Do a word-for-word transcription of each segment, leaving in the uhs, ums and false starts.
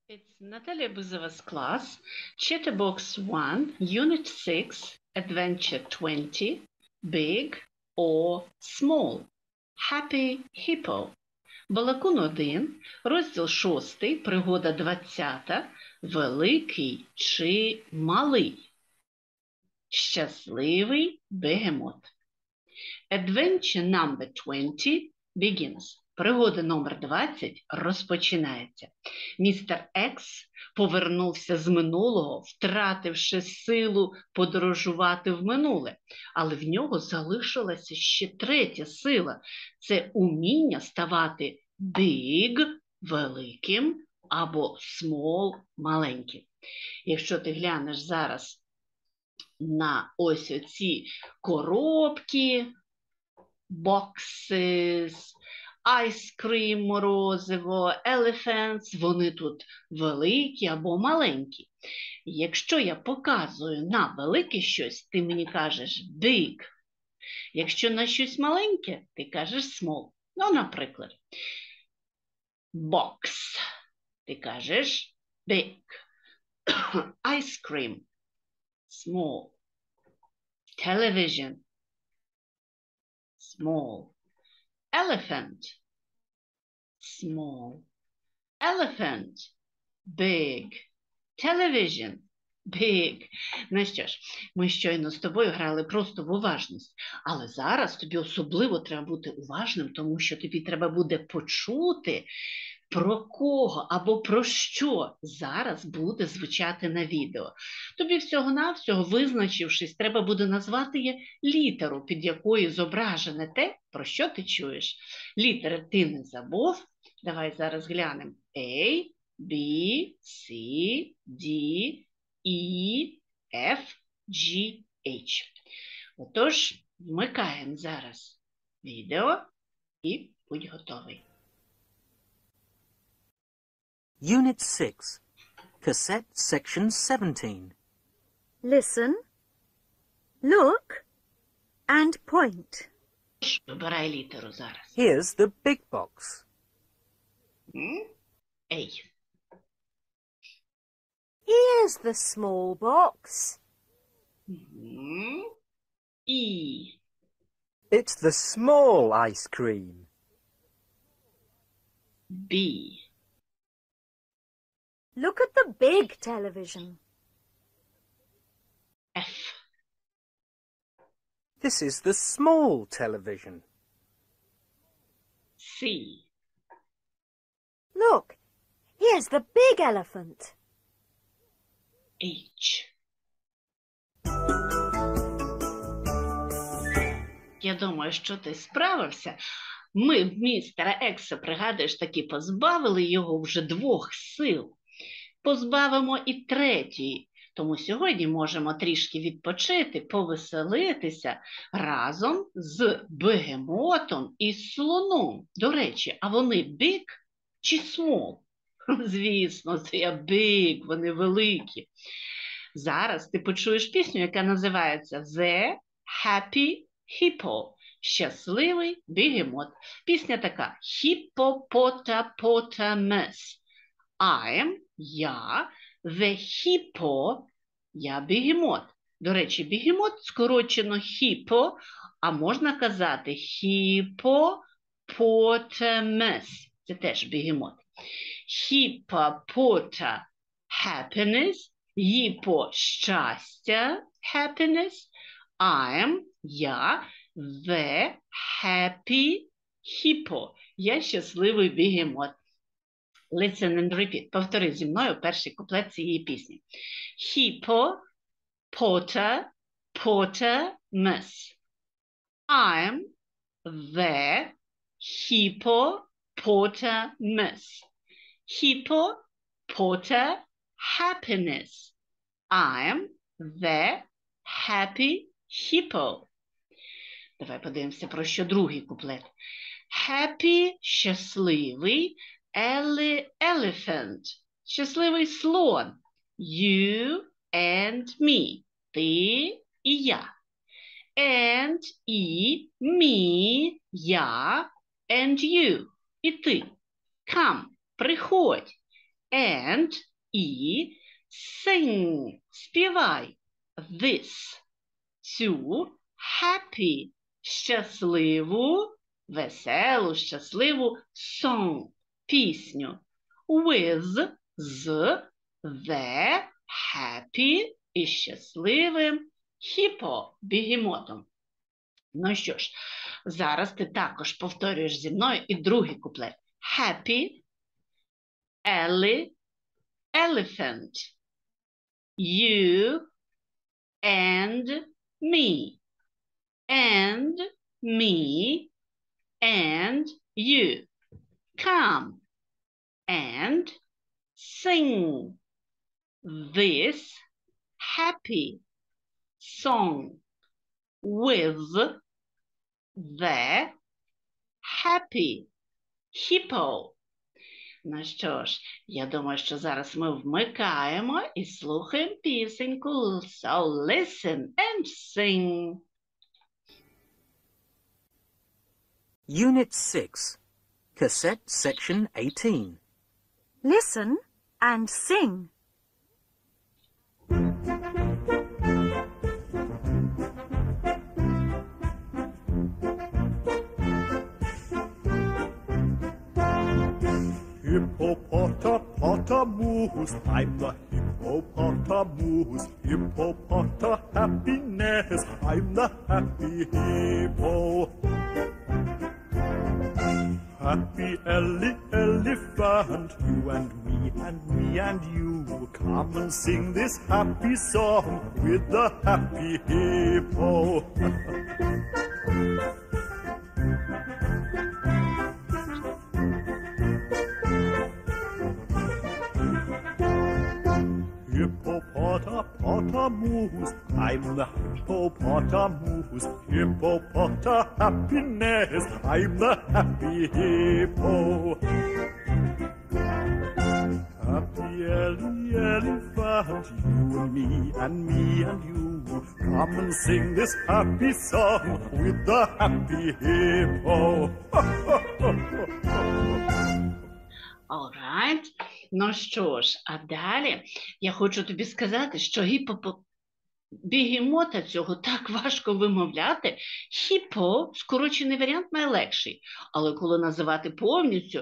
It's Natalia Buzova's class, Chatterbox one, Unit six, Adventure twenty, Big or Small. Happy Hippo. Балакун один, розділ шостий, пригода двадцята, Великий чи малий. Щасливий бегемот. Adventure number twenty begins. Пригода номер двадцять розпочинається. Містер Екс повернувся з минулого, втративши силу подорожувати в минуле. Але в нього залишилася ще третя сила. Це уміння ставати big – великим або small – маленьким. Якщо ти глянеш зараз на ось оці коробки, boxes, ice cream, морозиво, elephants, вони тут великі або маленькі. Якщо я показую на велике щось, ти мені кажеш big. Якщо на щось маленьке, ти кажеш small. Ну, наприклад, box, ти кажеш big. Ice cream, small. Television, small. Elephant, small. Elephant, big. Television, big. Ну що ж, ми щойно з тобою грали просто в уважність. Але зараз тобі особливо треба бути уважним, тому що тобі треба буде почути, про кого або про що зараз буде звучати на відео. Тобі всього-навсього, визначившись, треба буде назвати літеру, під якою зображене те, про що ти чуєш. Літери ти не забув. Давай зараз глянемо. A, B, C, D, E, F, G, H. Отож, вмикаємо зараз відео і будь готовий. Unit six, Cassette Section seventeen. Listen, look, and point. Вибирай літеру зараз. Here's the big box. A. Here's the small box. E. It's the small ice cream. B. Look at the big television. F. This is the small television. C. Look, here's the big elephant. H. Я думаю, що ти справився. Ми в містера Екса, пригадуєш, таки позбавили його вже двох сил. Позбавимо і третьої. Тому сьогодні можемо трішки відпочити, повеселитися разом з бегемотом і слоном. До речі, а вони big чи small? Звісно, це я big, вони великі. Зараз ти почуєш пісню, яка називається The Happy Hippo. Щасливий бегемот. Пісня така. Hippopotamus. I'm, я, the hippo, я бегемот. До речі, бегемот скорочено hippo, а можна казати hippopotamus. Це теж бегемот. Hippopota happiness, hippo щастя, happiness. I'm, я, the happy hippo. Я щасливий бегемот. Listen and repeat. Повтори зі мною перший куплет цієї пісні. Hippo, potter, potamus. I'm the hippopotamus. Hippo, potter, happiness. I'm the happy hippo. Давай подивимося, про що другий куплет. Happy, щасливий, ele elephant, щасливий слон. You and me, ти і я. And і me, я, and you, і ти. Come, приходь. and і sing, співай this, цю happy, щасливу, веселу, щасливу song, пісню with, з, the, happy і щасливим hippo, бігемотом. Ну що ж, зараз ти також повторюєш зі мною і другий куплет. Happy, Ellie, elephant, you and me, and me and you. Come and sing this happy song with the happy hippo. Ну що ж, я думаю, що зараз ми вмикаємо і слухаємо пісеньку. So listen and sing. Unit six, Cassette Section eighteen. Listen and sing. Hippopotamoose, I'm the hippopotamoose. Hippopota happiness, I'm the happy hippo. Happy ele- elephant, you and me and me and you. Come and sing this happy song with the happy hippo. Hippopotamoose, I'm the hippopotamoose. Hippopota happiness, I'm the happy hippo. Happy ele- elephant, you and me and me and you. Come and sing this happy song with the happy hippo. All right. Ну що ж, а далі я хочу тобі сказати, що гіпопо... бігемота цього так важко вимовляти. Хіпо, скорочений варіант, найлегший. Але коли називати повністю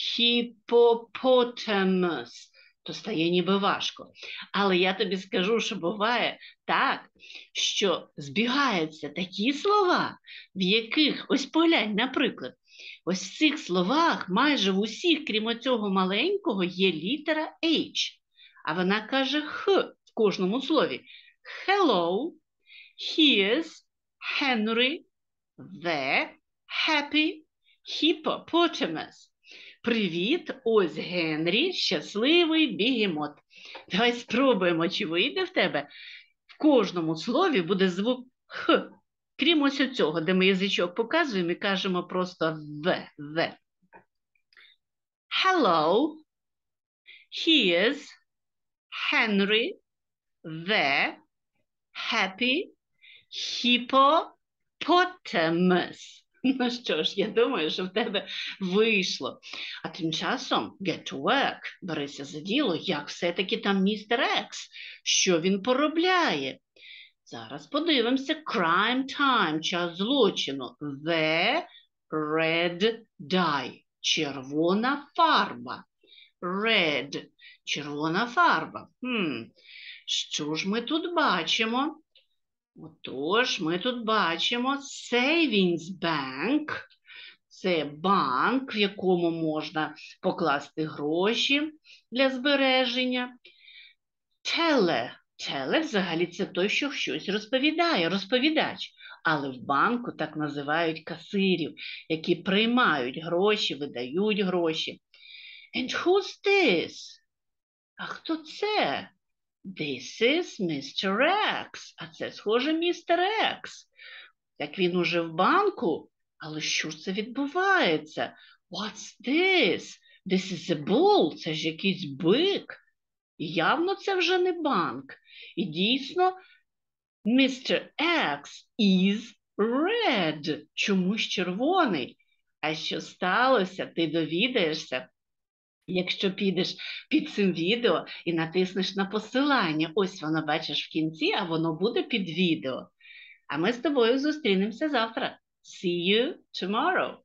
хіпопотамус, то стає ніби важко. Але я тобі скажу, що буває так, що збігаються такі слова, в яких, ось поглянь, наприклад, ось в цих словах, майже в усіх, крім цього маленького, є літера H. А вона каже Х в кожному слові. Hello, here's Henry, the happy hippopotamus. Привіт, ось Генрі, щасливий бігемот. Давай спробуємо, чи вийде в тебе. В кожному слові буде звук Х. Крім ось цього, де ми язичок показуємо і кажемо просто «в», «в». Hello, here's Henry, the happy hippopotamus. Ну що ж, я думаю, що в тебе вийшло. А тим часом get to work, берися за діло, як все-таки там містер Екс, що він поробляє. Зараз подивимося. Crime time, час злочину. The red dye, червона фарба. Red, червона фарба. Хм. Що ж ми тут бачимо? Отож, ми тут бачимо Savings Bank. Це банк, в якому можна покласти гроші для збереження. Teller. Teller взагалі це той, що щось розповідає, розповідач. Але в банку так називають касирів, які приймають гроші, видають гроші. And who's this? А хто це? This is містер X. А це, схоже, містер X. Так він уже в банку. Але що ж це відбувається? What's this? This is a bull. Це ж якийсь бик. І явно це вже не банк. І дійсно, містер X is red. Чомусь червоний. А що сталося, ти довідаєшся Якщо підеш під цим відео і натиснеш на посилання, ось воно бачиш в кінці, а воно буде під відео. А ми з тобою зустрінемося завтра. See you tomorrow.